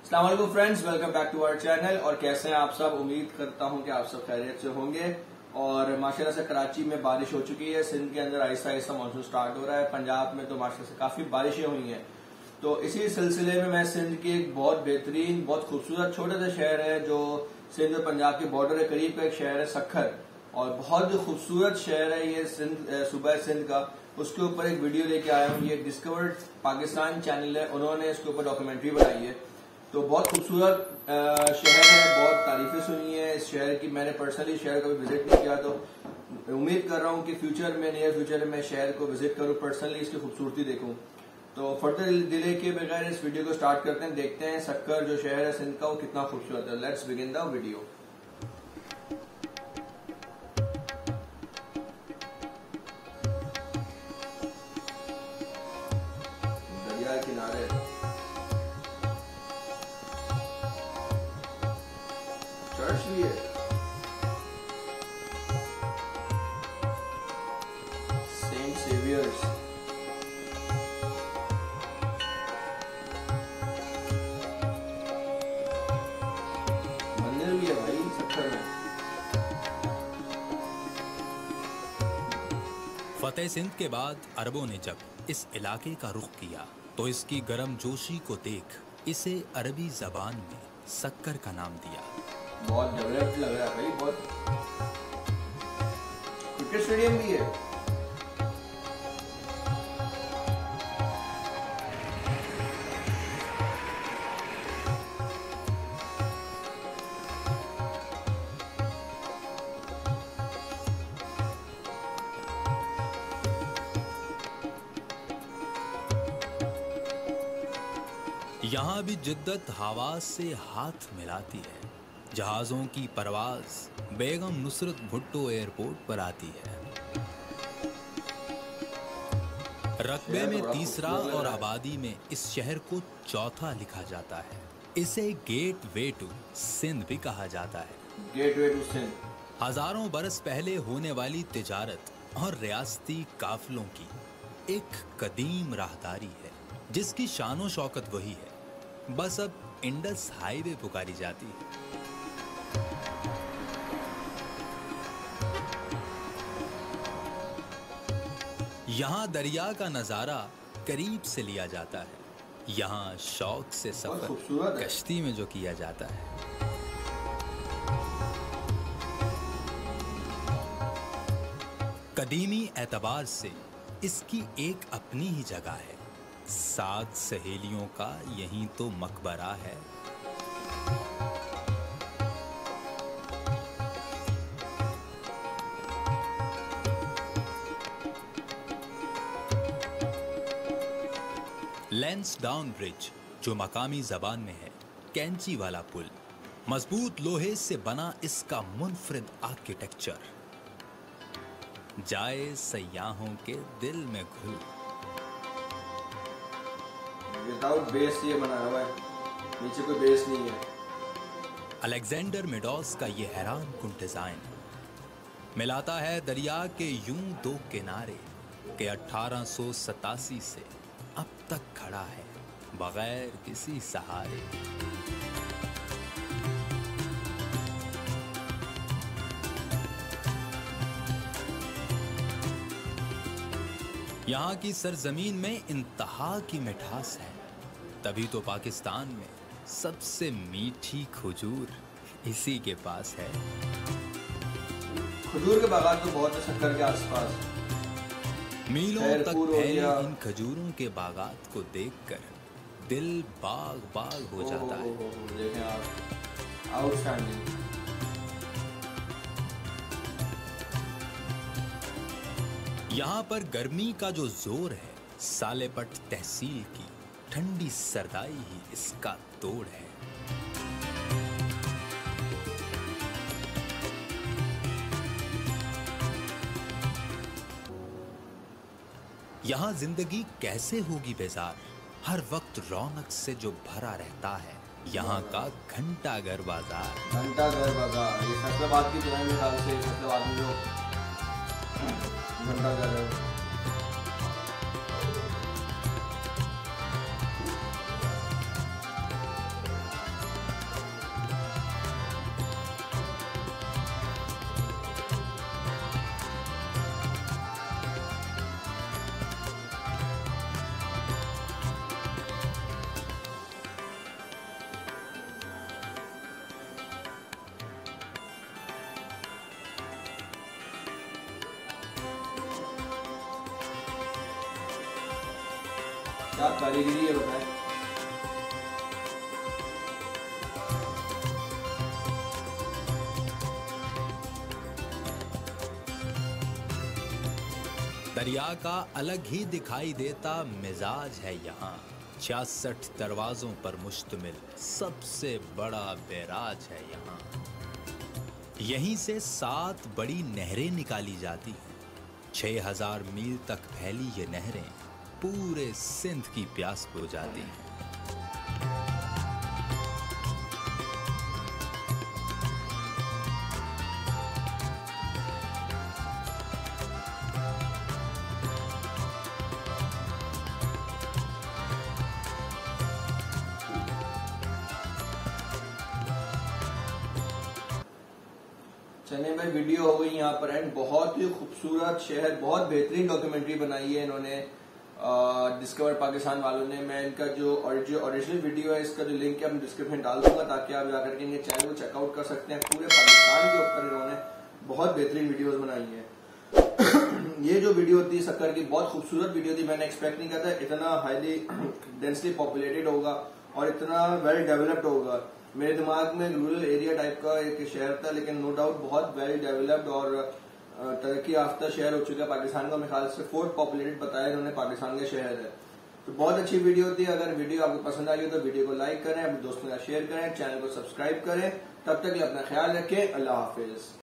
अस्सलाम वालेकुम friends, welcome back to our channel. और कैसे हैं आप सब? उम्मीद करता हूं कि आप सब खैरियत से होंगे। और माशाल्लाह से कराची में बारिश हो चुकी है, सिंध के अंदर आहिस्ता आहिस्ता मानसून स्टार्ट हो रहा है, पंजाब में तो माशाल्लाह से काफी बारिशें हुई हैं। तो इसी सिलसिले में मैं सिंध की एक बहुत बेहतरीन, बहुत खूबसूरत छोटे से शहर है जो सिंध और पंजाब के बॉर्डर के करीब का एक शहर है सक्खर, और बहुत खूबसूरत शहर है ये सूबा सिंध का। उसके ऊपर एक वीडियो लेके आया हूँ। ये डिस्कवर्ड पाकिस्तान चैनल है, उन्होंने इसके ऊपर डॉक्यूमेंट्री बनाई है। तो बहुत खूबसूरत शहर है, बहुत तारीफें सुनी है इस शहर की। मैंने पर्सनली शहर को विजिट नहीं किया, तो उम्मीद कर रहा हूँ कि फ्यूचर में, नियर फ्यूचर में शहर को विजिट करूँ, पर्सनली इसकी खूबसूरती देखूँ। तो फर्दर डिले के बगैर इस वीडियो को स्टार्ट करते हैं, देखते हैं सक्खर जो शहर है सिंध का वो कितना खूबसूरत है। Let's begin the video. दरिया किनारे चर्च भी है, सेंट सेवियर्स। मंदिर भी है भाई सक्खर में। फतेह सिंध के बाद अरबों ने जब इस इलाके का रुख किया तो इसकी गर्मजोशी को देख इसे अरबी जबान में सक्कर का नाम दिया। बहुत डेवलप्ड लग रहा है भाई, बहुत। क्रिकेट स्टेडियम भी है। यहाँ भी जिद्दत हवा से हाथ मिलाती है। जहाजों की परवाज बेगम नुसरत भुट्टो एयरपोर्ट पर आती है। रकबे में तीसरा और आबादी में इस शहर को चौथा लिखा जाता है। इसे गेट वे टू सिंध भी कहा जाता है। Gateway to Sindh. हजारों बरस पहले होने वाली तिजारत और रियासती काफिलों की एक कदीम राहदारी है जिसकी शानो शौकत वही है, बस अब इंडस हाईवे पुकारी जाती है। यहाँ दरिया का नजारा करीब से लिया जाता है। यहाँ शौक से सफर कश्ती में जो किया जाता है। कदीमी एतबार से इसकी एक अपनी ही जगह है। 7 सहेलियों का यही तो मकबरा है। लैंसडाउन ब्रिज जो मकामी जबान में है कैंची वाला पुल, मजबूत लोहे से बना इसका मुनफरिद आर्किटेक्चर जाए सयाहों के दिल में घुल। विदाउट बेस ये बना हुआ है, नीचे कोई बेस नहीं है। अलेक्जेंडर मेडोस का ये हैरान कुन डिजाइन मिलाता है दरिया के यूं दो किनारे के 1887 से अब तक खड़ा है बगैर किसी सहारे। यहाँ की सरजमीन में इंतहा की मिठास है, तभी तो पाकिस्तान में सबसे मीठी खजूर इसी के पास है। खजूर के बागान तो बहुत है सक्खर के आसपास, मीलों तक फैले इन खजूरों के बागात को देखकर दिल बाग बाग हो जाता है। देखें आप, आउटस्टैंडिंग। यहाँ पर गर्मी का जो जोर है, सालेपट तहसील की ठंडी सरदाई ही इसका तोड़ है। यहाँ जिंदगी कैसे होगी बेजार, हर वक्त रौनक से जो भरा रहता है यहाँ का घंटाघर बाजार। घंटाघर बाजार, ये फैसलाबाद की तरह मेरे ख्याल से फैसलाबाद में जो घंटाघर है। क्या कारीगरी है बताएं। दरिया का अलग ही दिखाई देता मिजाज है यहाँ। 66 दरवाजों पर मुश्तमिल सबसे बड़ा बैराज है यहाँ। यहीं से 7 बड़ी नहरें निकाली जाती हैं। 6000 मील तक फैली ये नहरें पूरे सिंध की प्यास बुझाती हैं। चने भाई वीडियो हो गई यहाँ पर एंड बहुत ही खूबसूरत शहर, बहुत बेहतरीन डॉक्यूमेंट्री बनाई है इन्होंने डिस्कवर पाकिस्तान वालों ने। मैं इनका जो ओरिजिनल वीडियो है इसका जो लिंक है मैं डिस्क्रिप्शन डाल दूंगा ताकि आप जाकर के इनके चैनल को चेकआउट कर सकते हैं। पूरे पाकिस्तान के ऊपर इन्होंने बहुत बेहतरीन वीडियोस बनाई है। ये जो वीडियो थी सक्कर की बहुत खूबसूरत वीडियो थी। मैंने एक्सपेक्ट नहीं किया था इतना हाईली डेंसली पॉपुलेटेड होगा और इतना वेल डेवलप्ड होगा। मेरे दिमाग में रूरल एरिया टाइप का एक शहर था, लेकिन नो डाउट बहुत वेल डेवलप्ड और तरक्की याफ्ता शहर हो चुका है पाकिस्तान का। मेरे ख्याल से 4th पॉपुलेटेड बताया इन्होंने पाकिस्तान का शहर है। तो बहुत अच्छी वीडियो थी। अगर वीडियो आपको पसंद आई हो तो वीडियो को लाइक करें, अपने दोस्तों के साथ शेयर करें, चैनल को सब्सक्राइब करें। तब तक अपना ख्याल रखें। अल्लाह हाफिज।